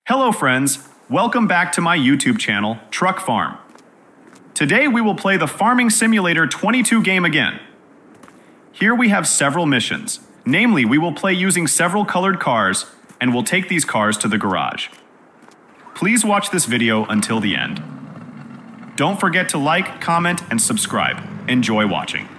Hello friends, welcome back to my YouTube channel, Truck Farm. Today we will play the Farming Simulator 22 game again. Here we have several missions, namely we will play using several colored cars and we'll take these cars to the garage. Please watch this video until the end. Don't forget to like, comment, and subscribe. Enjoy watching.